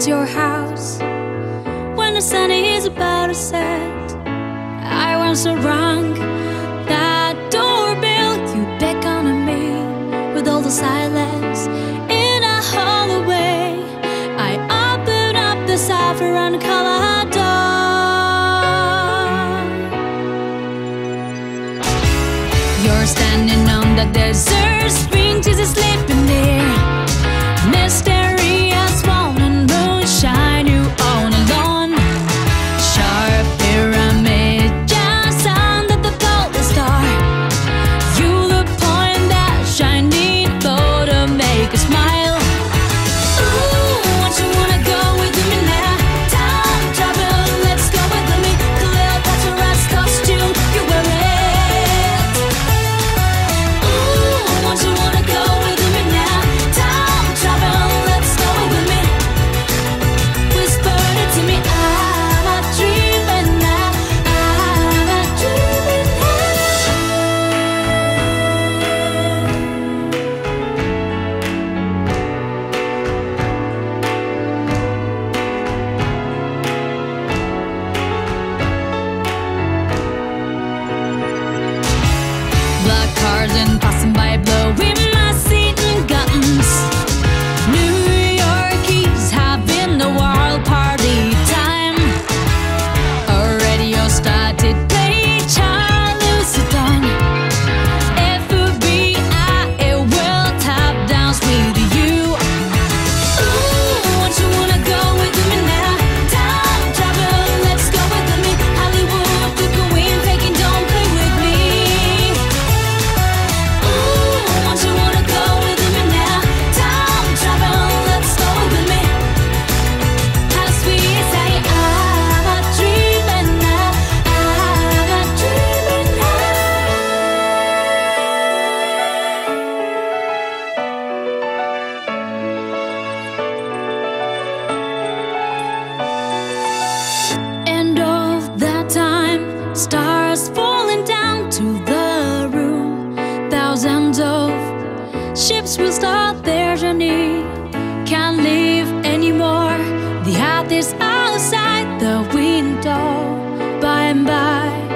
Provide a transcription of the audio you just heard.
towards your house when the sun is about to set. I was so wrong. That doorbell, you beckon on me with all the silence in a hallway. I open up the saffron color door. You're standing on the desert, spring is sleeping there. Mysterious morning moonshine, you all alone. Sharp pyramid just under the golden star. You the point that shining for to make a smile. Ooh, don't you wanna go with me now? Time travel, let's go with me. Cleopatra's costume, you wear it. Ooh, don't you wanna go with me now? Time travel, let's go with me. Whisper it to me, I'm a dreaming now. I'm a dreaming Black cars and passing by, blowing my seat and guns. New Yorkies having a wild party time. A radio started playing Charles Houston. FBI, it will tap dance with you. Ooh, don't you wanna go with me now? Time travel, let's go with me. Hollywood, the queen, faking, don't play with me. Ooh, don't you wanna go with me now? Time travel, let's go with me. As we say, I'm a dreaming now. I'm a dreaming now. End of that time, stars falling down to the room. Thousands of ships will start their journey. Can't live anymore. The earth is outside the window. By and by,